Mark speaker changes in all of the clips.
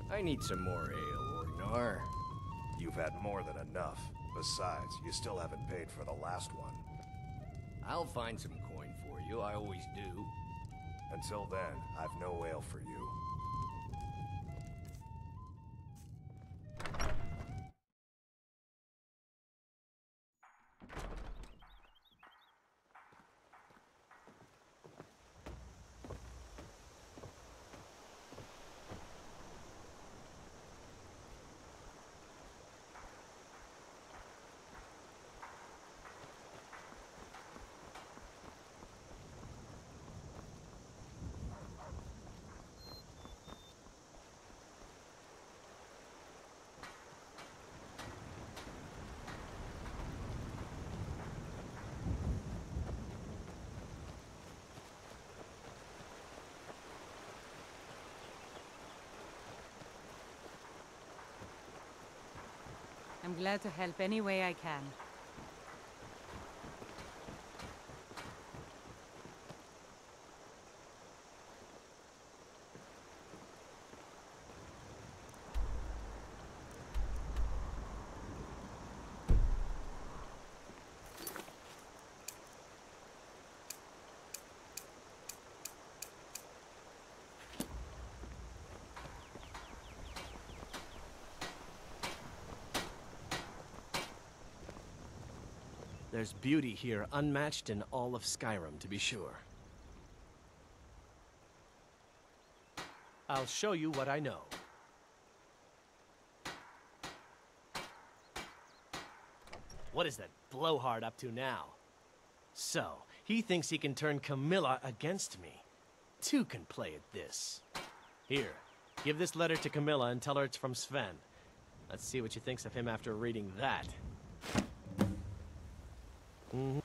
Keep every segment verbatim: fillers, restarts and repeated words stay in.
Speaker 1: I need some more ale, Orgnar.
Speaker 2: You've had more than enough. Besides, you still haven't paid for the last one.
Speaker 1: I'll find some coin for you, I always do.
Speaker 2: Until then, I've no ale for you.
Speaker 3: I'm glad to help any way I can.
Speaker 4: There's beauty here unmatched in all of Skyrim, to be sure. I'll show you what I know. What is that blowhard up to now? So, he thinks he can turn Camilla against me. Two can play at this. Here, give this letter to Camilla and tell her it's from Sven. Let's see what she thinks of him after reading that. Mm-hmm.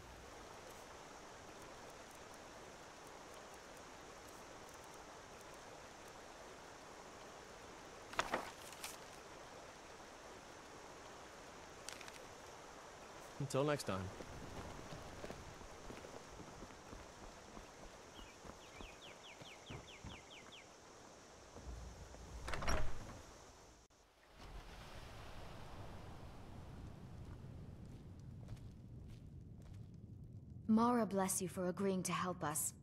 Speaker 4: Until next time.
Speaker 5: Mara bless you for agreeing to help us.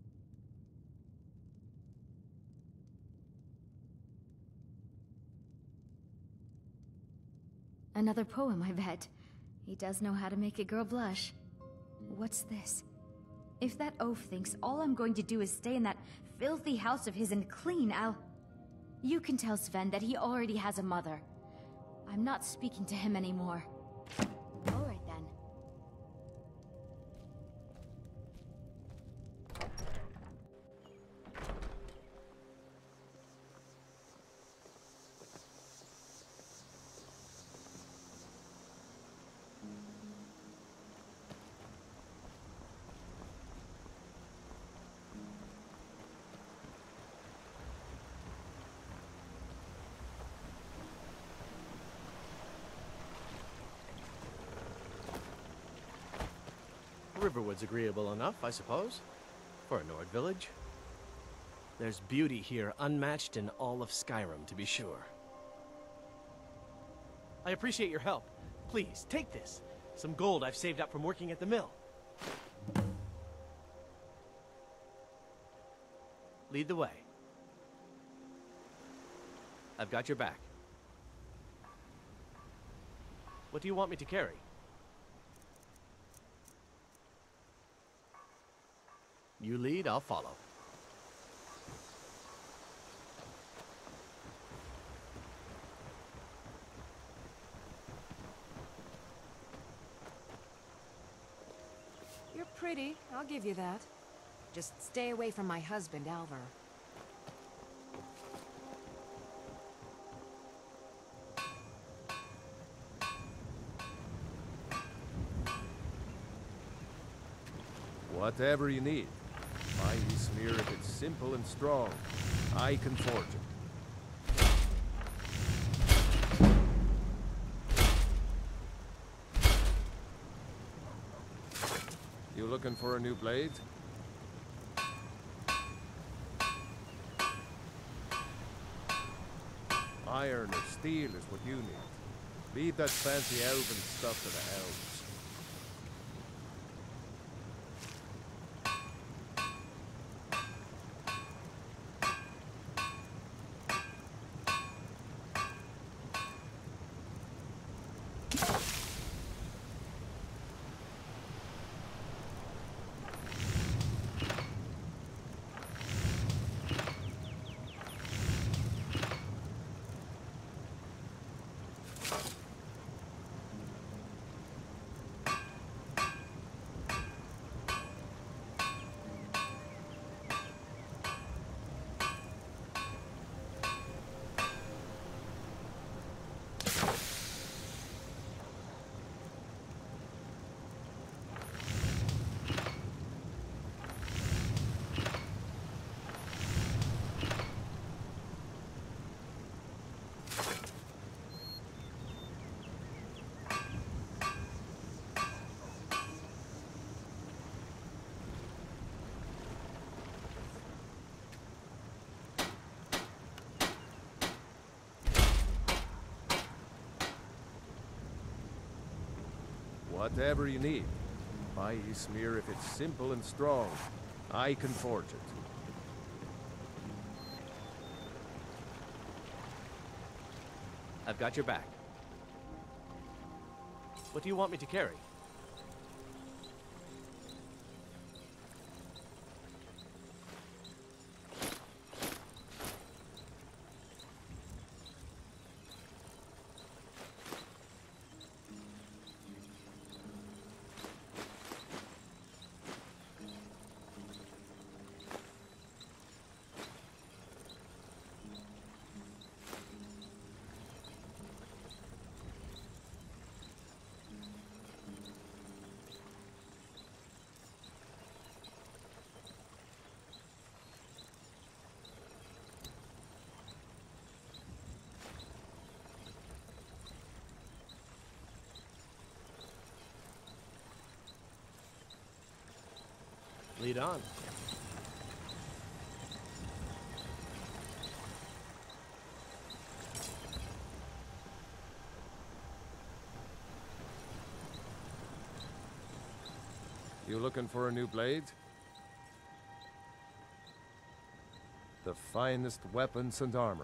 Speaker 5: Another poem, I bet. He does know how to make a girl blush. What's this? If that oaf thinks all I'm going to do is stay in that filthy house of his and clean, I'll... You can tell Sven that he already has a mother. I'm not speaking to him anymore. All right then.
Speaker 4: Riverwood's agreeable enough, I suppose, for a Nord village. There's beauty here unmatched in all of Skyrim, to be sure. I appreciate your help. Please, take this. Some gold I've saved up from working at the mill. Lead the way. I've got your back. What do you want me to carry? You lead, I'll follow.
Speaker 6: You're pretty, I'll give you that. Just stay away from my husband, Alvar.
Speaker 7: Whatever you need. My smear, if it's simple and strong, I can forge it. You looking for a new blade? Iron or steel is what you need. Leave that fancy elven stuff to the elves. Whatever you need. Buy Ysmir if it's simple and strong. I can forge it.
Speaker 4: I've got your back. What do you want me to carry? Lead on.
Speaker 7: You looking for a new blade? The finest weapons and armor.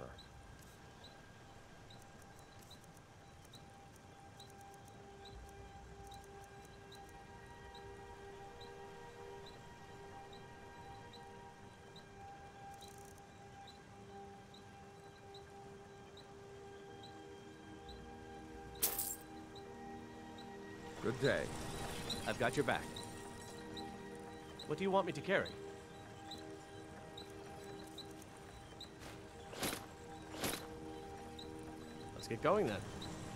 Speaker 7: Good day.
Speaker 4: I've got your back. What do you want me to carry? Let's get going then.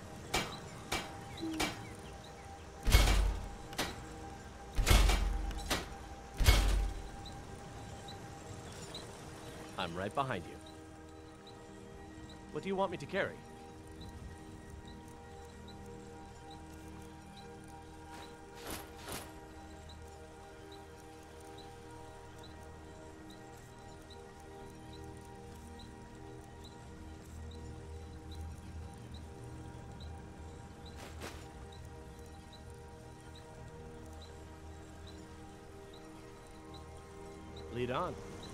Speaker 4: I'm right behind you. What do you want me to carry? Lead on.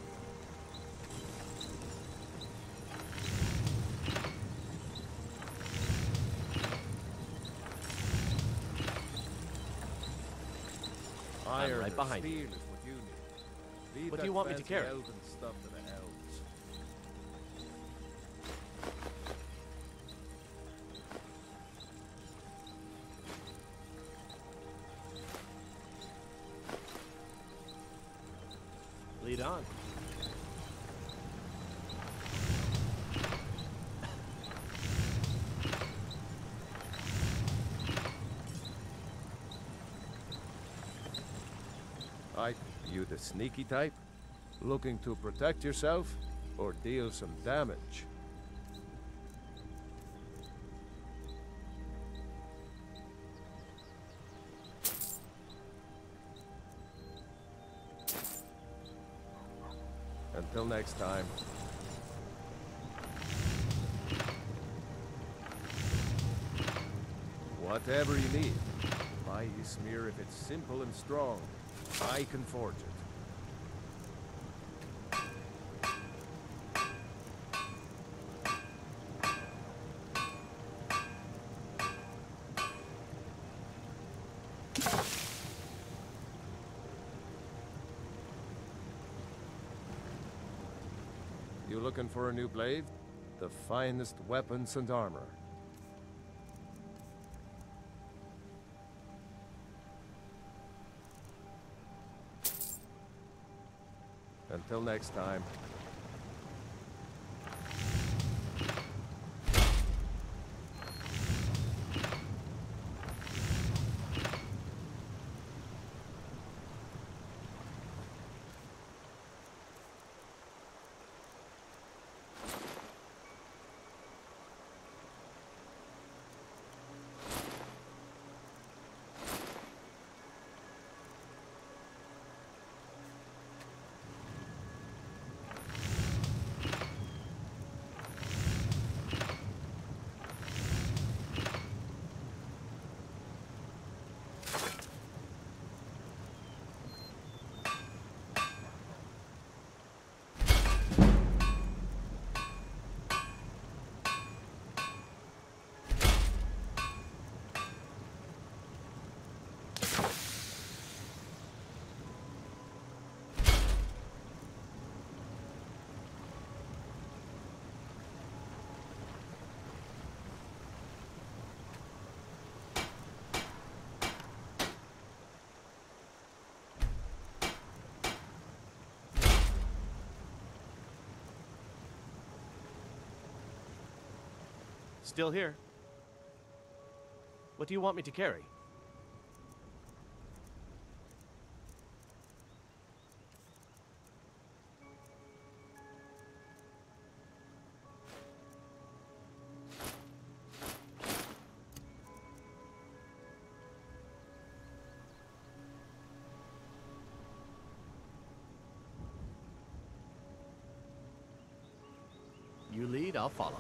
Speaker 7: Iron
Speaker 4: right
Speaker 7: or
Speaker 4: behind
Speaker 7: steel
Speaker 4: you.
Speaker 7: is what you need. Leave
Speaker 4: What do
Speaker 7: that
Speaker 4: you want me to
Speaker 7: fancy
Speaker 4: carry?
Speaker 7: elven stuff to the elves.
Speaker 4: Lead on.
Speaker 7: I, you the sneaky type? Looking to protect yourself or deal some damage? Until next time. Whatever you need. My Ysmir, if it's simple and strong, I can forge it. You looking for a new blade? The finest weapons and armor. Until next time.
Speaker 4: Still here. What do you want me to carry? You lead, I'll follow.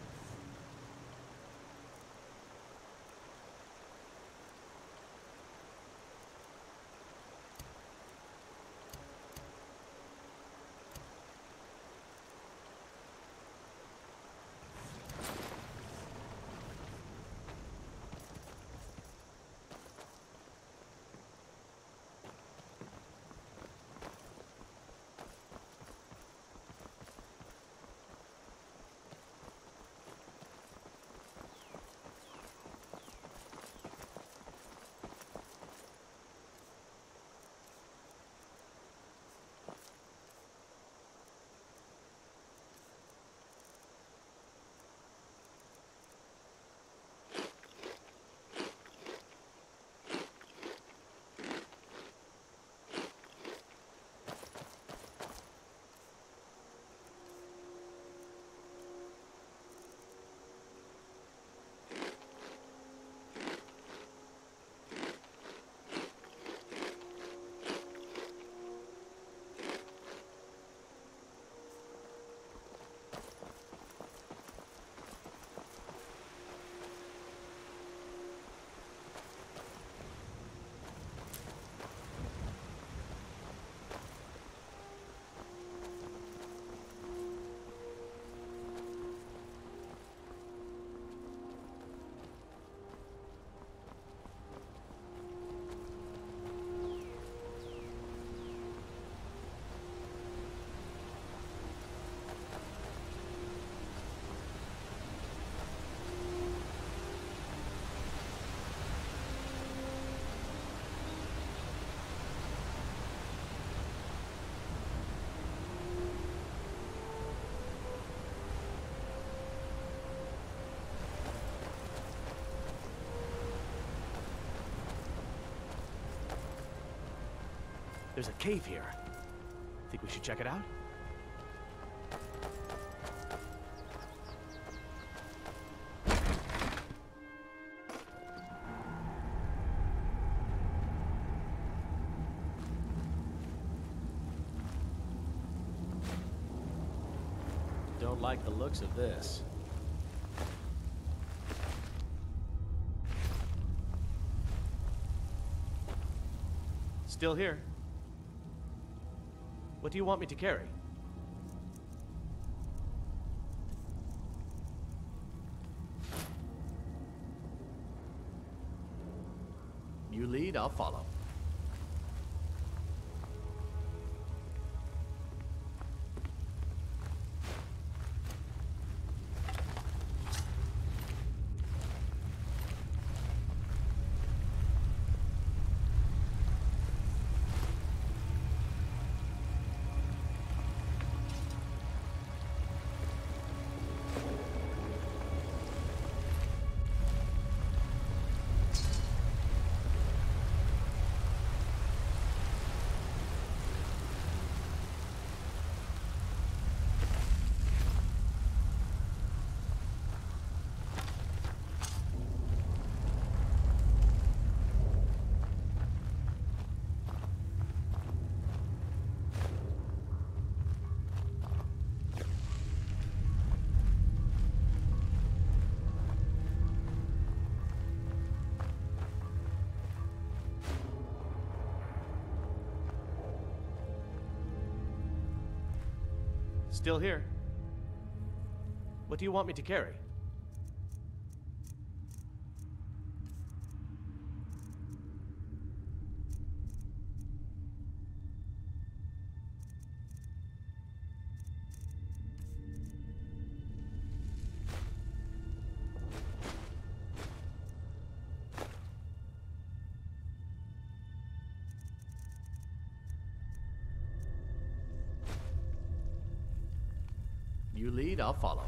Speaker 4: There's a cave here. Think we should check it out? Don't like the looks of this. Still here. What do you want me to carry? You lead, I'll follow. Still here. What do you want me to carry? You lead, I'll follow.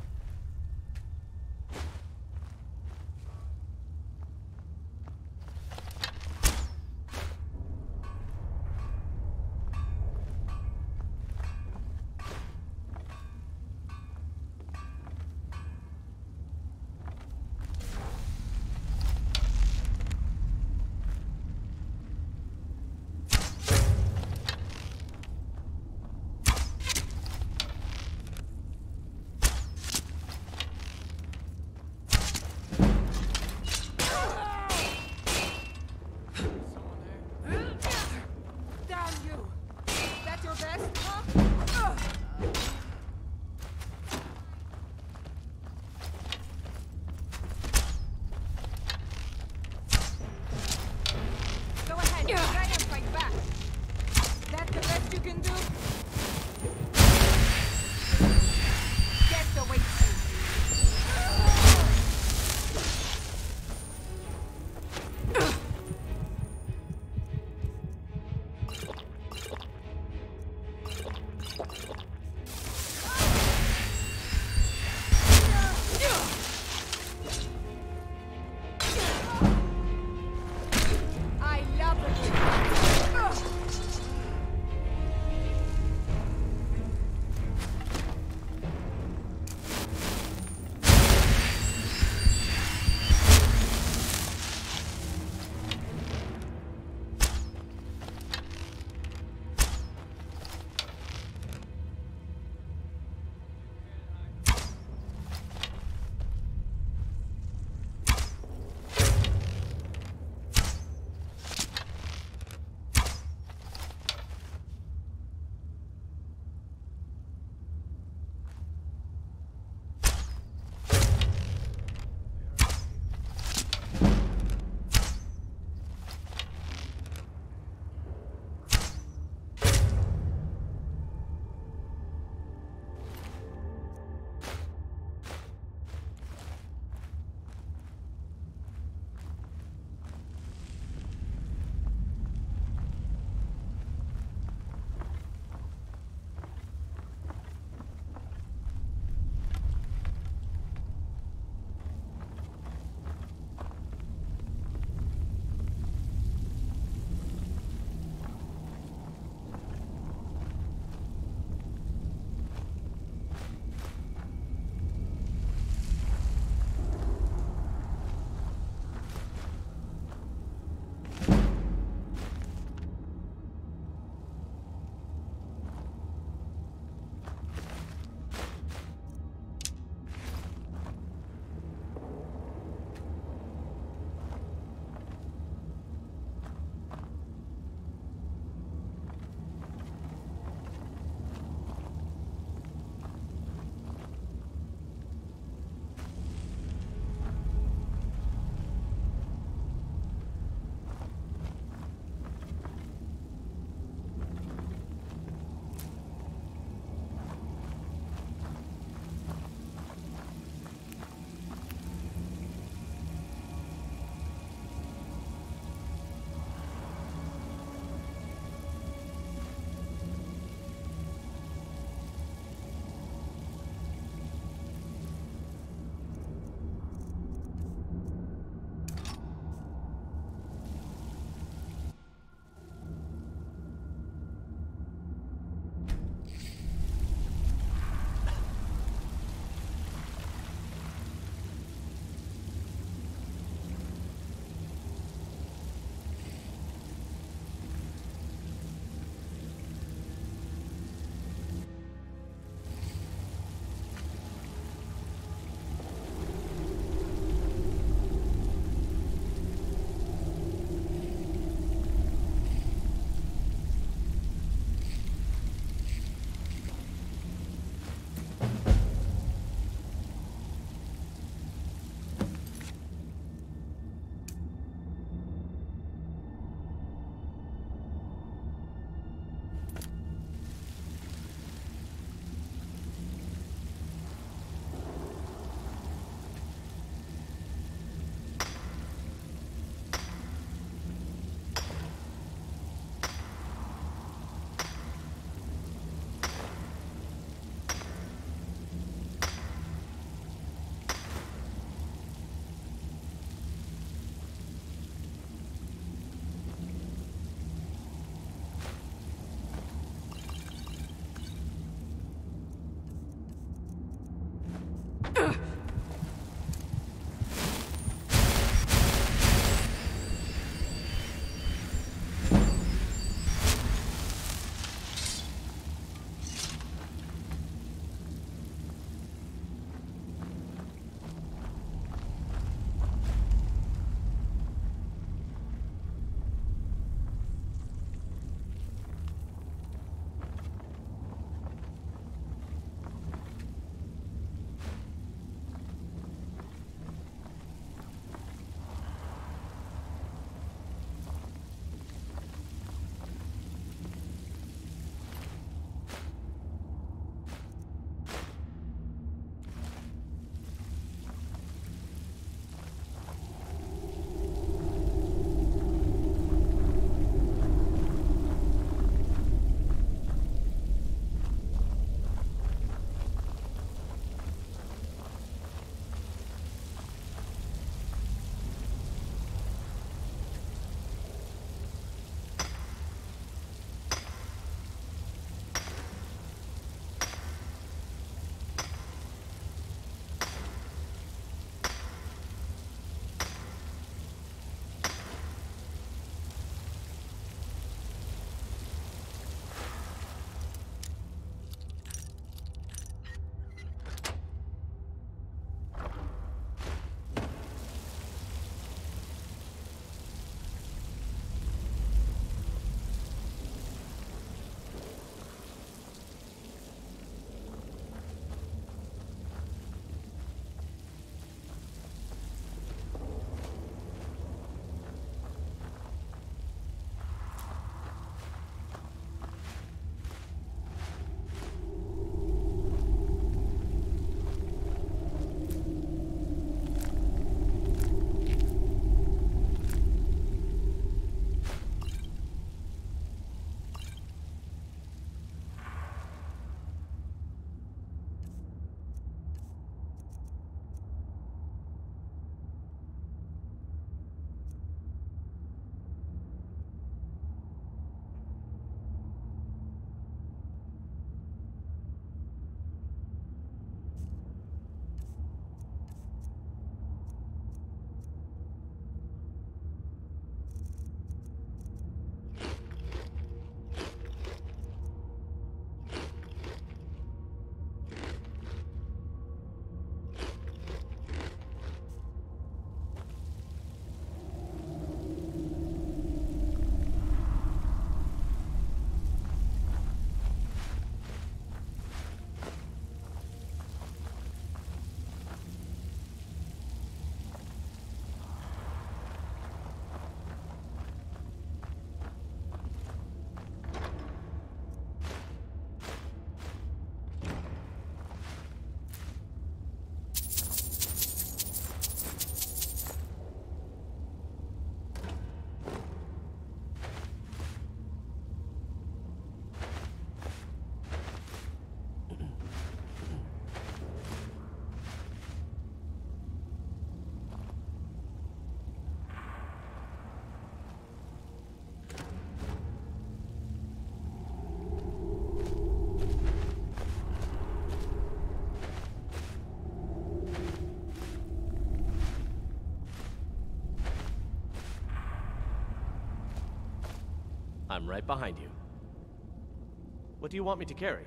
Speaker 4: I'm right behind you. What do you want me to carry?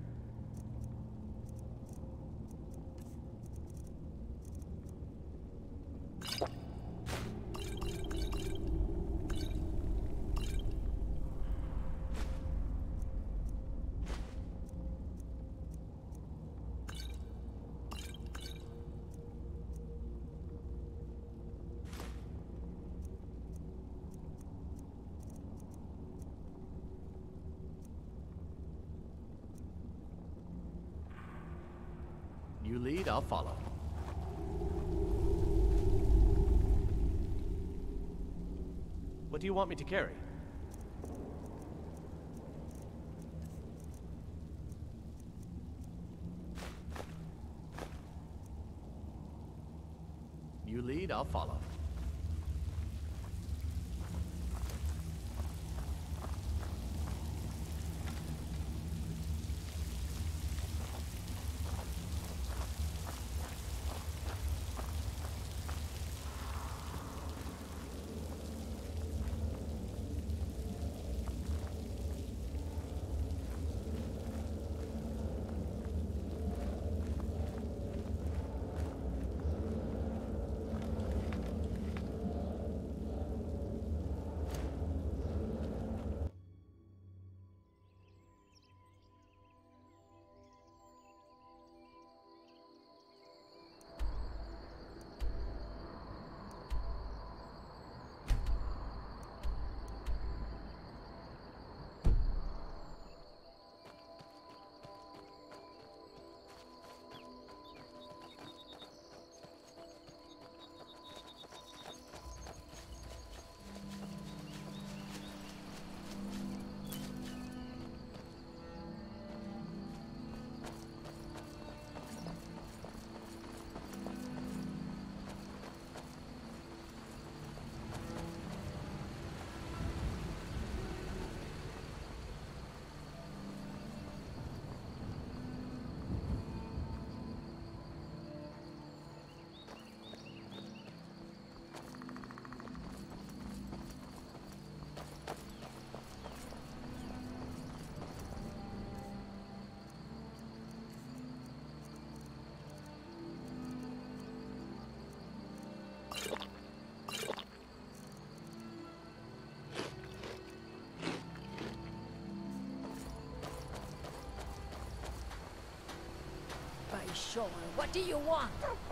Speaker 4: You lead, I'll follow. What do you want me to carry? You lead, I'll follow.
Speaker 8: Sure. What do you want?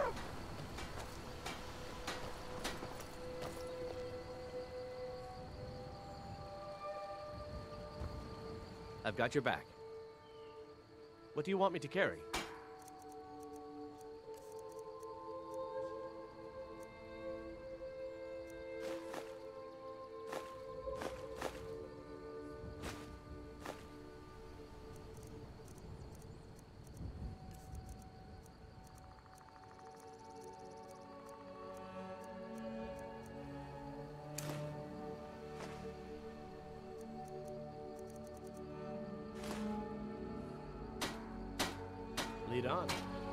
Speaker 4: I've got your back. What do you want me to carry? Lead on.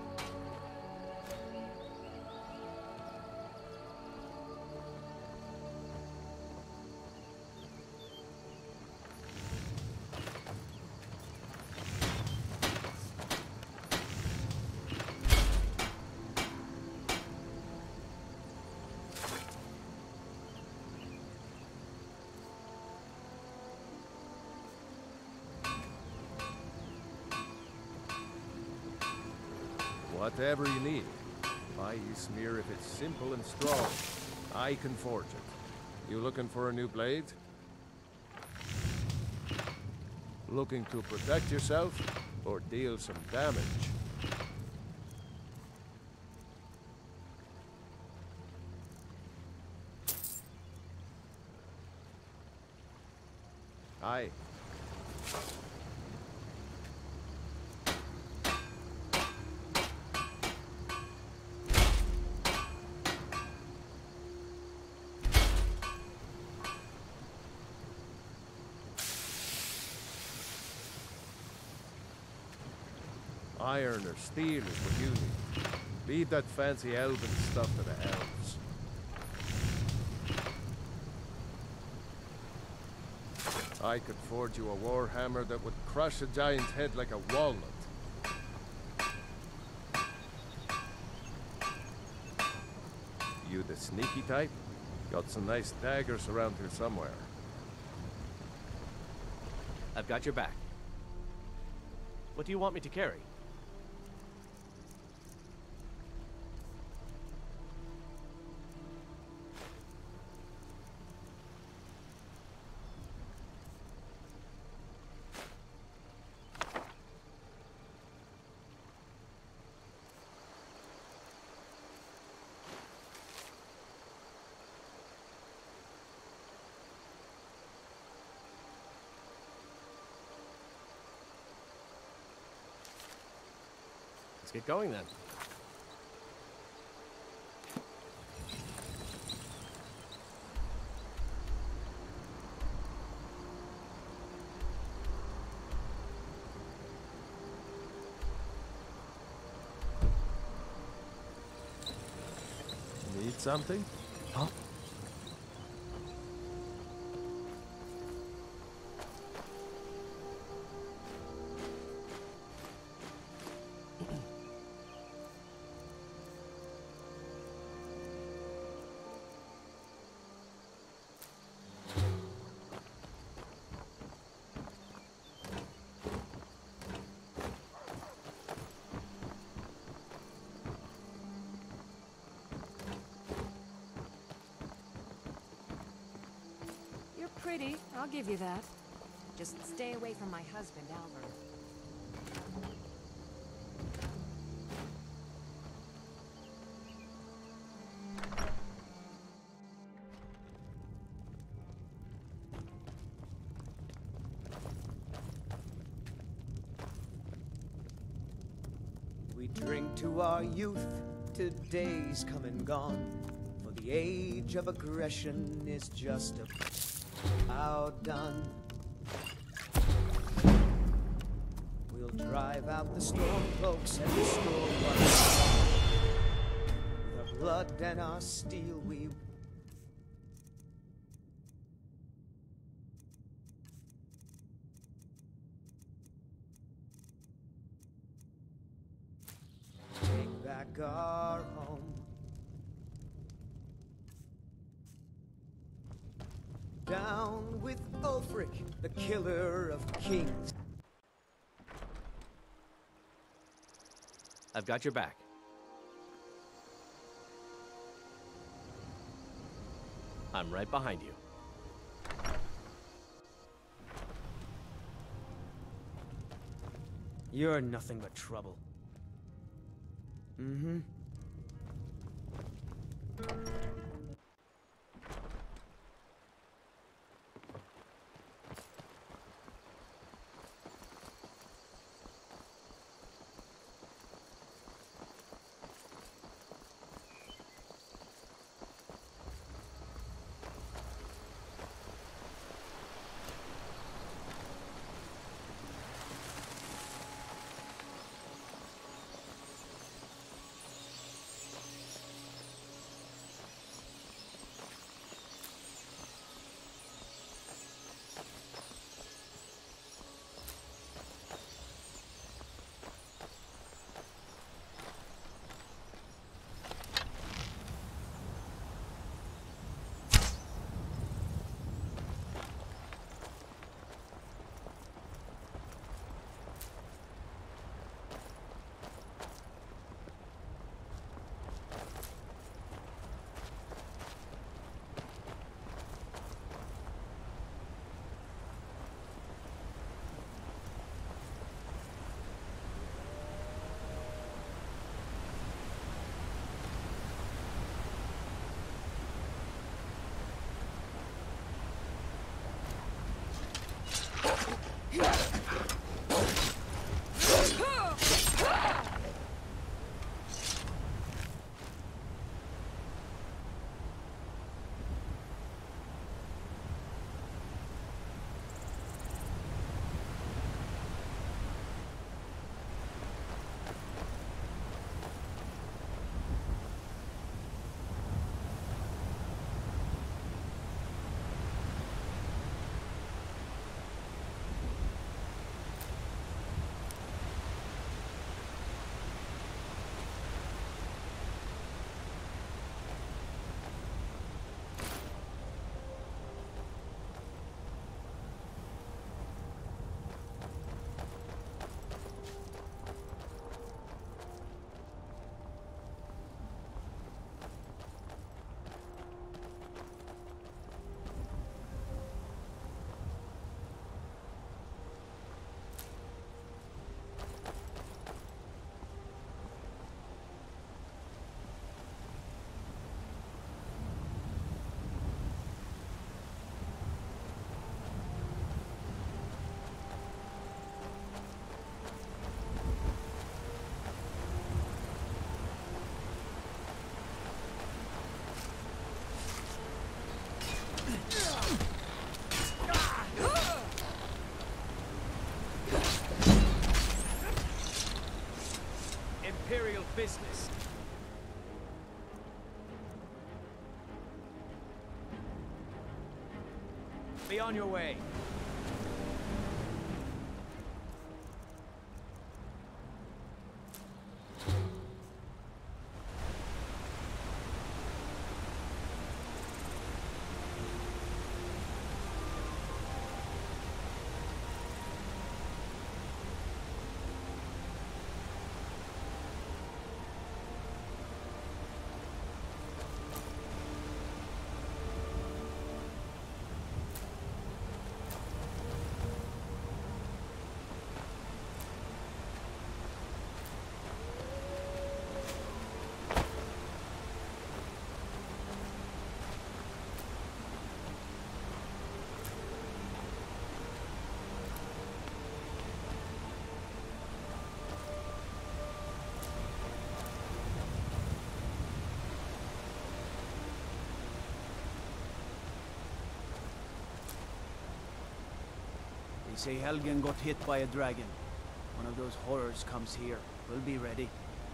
Speaker 7: Whatever you need. Buy Ysmir if it's simple and strong. I can forge it. You looking for a new blade? Looking to protect yourself or deal some damage? Aye. Iron or steel is what you need. Leave that fancy elven stuff to the elves. I could forge you a warhammer that would crush a giant's head like a walnut. You the sneaky type? Got some nice daggers around here somewhere.
Speaker 4: I've got your back. What do you want me to carry? Let's get going then.
Speaker 7: Need something?
Speaker 4: Huh?
Speaker 6: You're pretty, I'll give you that. Just stay away from my husband, Alvar.
Speaker 9: We drink to our youth, today's come and gone. For the age of aggression is just about done. We'll drive out the storm cloaks and restore one. With our blood and our steel we take back our home. Down with Ulfric, the killer of kings.
Speaker 4: I've got your back. I'm right behind you.
Speaker 9: You're nothing but trouble. Mm-hmm. Be on your way.
Speaker 10: Say Helgen got hit by a dragon. One of those horrors comes here. We'll be ready.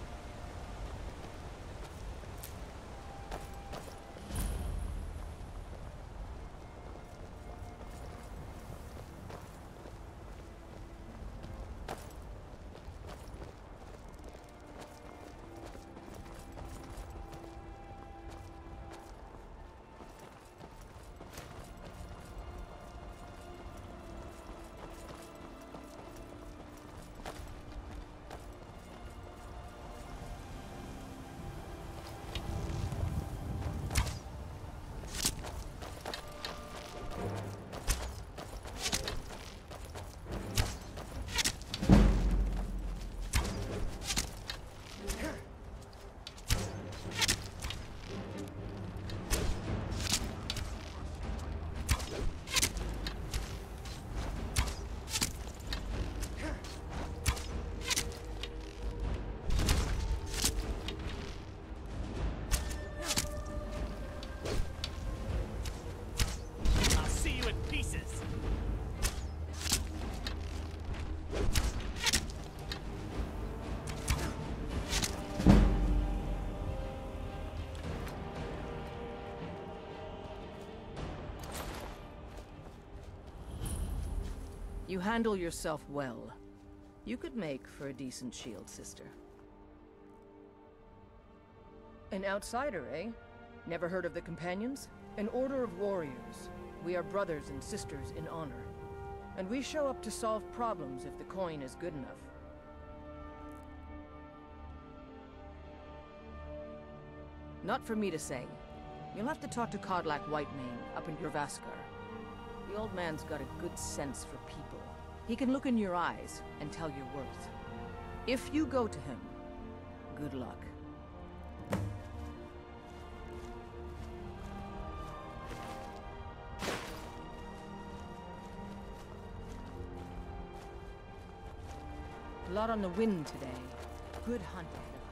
Speaker 11: You handle yourself well. You could make for a decent shield, sister. An outsider, eh? Never heard of the Companions? An order of warriors. We are brothers and sisters in honor. And we show up to solve problems if the coin is good enough. Not for me to say. You'll have to talk to Kodlak Whitemane up in Jorrvaskr. The old man's got a good sense for people. He can look in your eyes and tell your worth. If you go to him, good luck. A lot on the wind today. Good hunting.